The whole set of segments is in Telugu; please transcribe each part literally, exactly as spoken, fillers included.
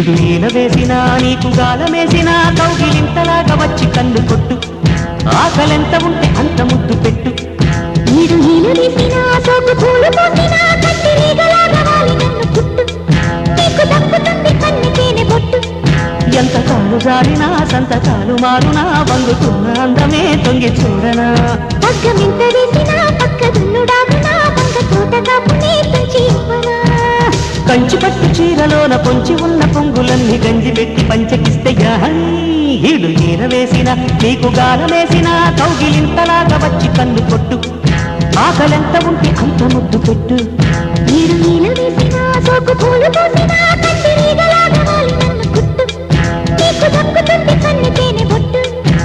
ఈడు ఈల వేసినా నీకు గాలమేసినా కౌగిలింతలాగా వచ్చి కన్ను కొట్టు ఆకలెంత ఉంటే అంత ముద్దు పెట్టు ఈడు ఈల వేసినా సోకు పూలు పోసినా కత్తిరీగలాగా వాలి నన్ను పుట్టు నీకు దక్కుతుంది కన్నుకేనే బొట్టు ఎంత కాలు జారినా సంతకాలు మారునా వంగుతున్న అందమే తొంగి చూడనా పగ్గమింత వేసినా పక్క దున్నుడాగునా వంగ తోట కాపునే తుంచి ఇవ్వనా కంచి పట్టు చీరలోన పొంచి ఉన్న పొంగులన్నీ గంజి పెట్టి పంచకిస్తే ఈడు ఈల వేసిన నీకు గాలమేసినా కౌగిలింతలాగా వచ్చి కన్ను కొట్టు ఆకలెంత ఉంటే అంత ముద్దు పెట్టు ఈడు ఈల వేసినా సోకు పూలు పోసినా కత్తిరీగలాగా వాలి నన్ను పుట్టు నీకు దక్కుతుంది కన్నుకేనే బొట్టు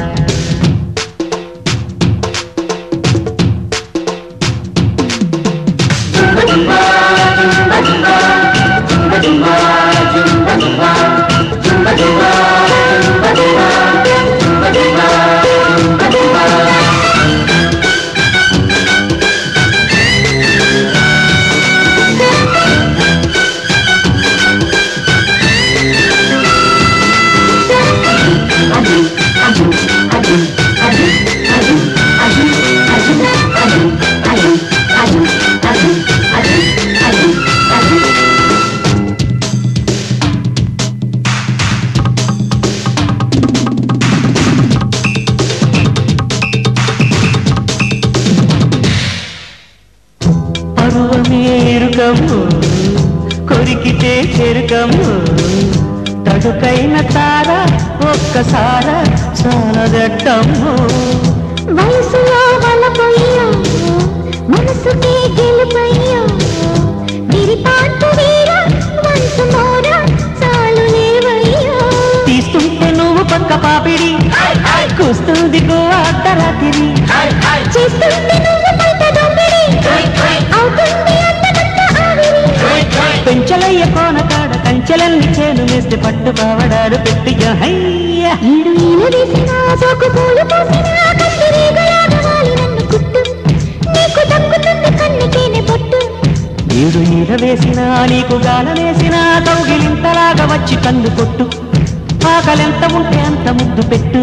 పరువమేరుకము కొరికితే చెరుకము తడుకైన తార ఒక్కసార చాలదట్టము వయసులో వలపోయ్యో మనసుకే గెలుపయ్యో విరిపాటు వీర వంశ మోర చాలు లేవయ్యో తీస్తుంటే నువ్వు పక్క పాపిడి కూస్తుంది గోవా అర్ధరాత్రి చేస్తుంటే నువ్వు బయట దొంగిడి అవుతుంది అంతకంత ఆవిరి పెంచలయ్య కోన కాడ కంచెలన్నీ చేను వేస్తే పట్టు పావడాలు పెట్టి హయ్యా ఈడు ఈల వేసినా సోకు పూలు పోసినా కత్తిరీగలాగా వాలి నన్ను కుట్టు నీకు దక్కుతుంది కన్నుకేనే బొట్టు ఈడు ఈల వేసినా నీకు గాలమేసినా కౌగిలింతలాగా వచ్చి కన్ను కొట్టు ఆకలెంత ఉంటే అంత ముద్దు పెట్టు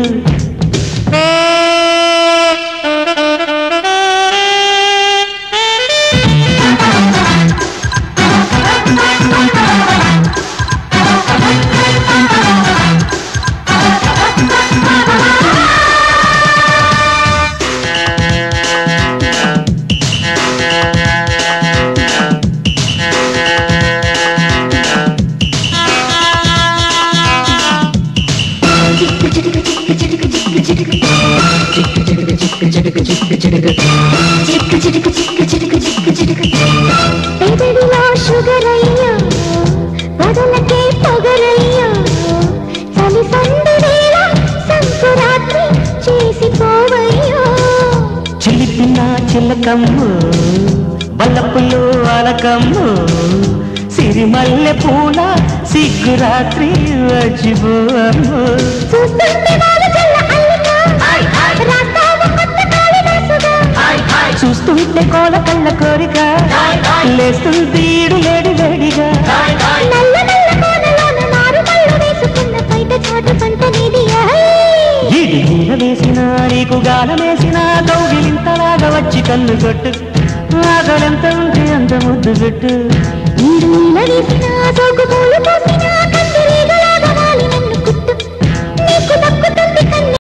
పెదవిలో షుగర్ అయ్యో బదలకే పొగరయ్యో చలి సందు వేళ సంకురాత్రి చేసిపోవయ్యో చిలిపిన చిలకమ్ము బల్లపులు అలకమ్ము సిరిమల్లె పూల సిగ్గురాత్రి వచ్చిపోవమ్ము చూస్తుంటే వాళ్ళు చల్ల అల్లిక రాస్తావు కొత్త కాళిదాసుగా చూస్తుంటే కోల కళ్ళ కోరిక లేస్తుంది ఈడు లేడి లేడిగా నల్ల నల్ల కోనలోన నారు కళ్ళు వేసుకున్న బయట చాటు పంట నీది ఈడు ఈల వేసినా నీకు గాలమేసినా కౌగిలింతలాగా వచ్చి కన్ను కొట్టు ఆకలెంత ఉంటే అంత ముద్దు పెట్టు ఈడు ఈల వేసినా సోకు పూలు పోసినా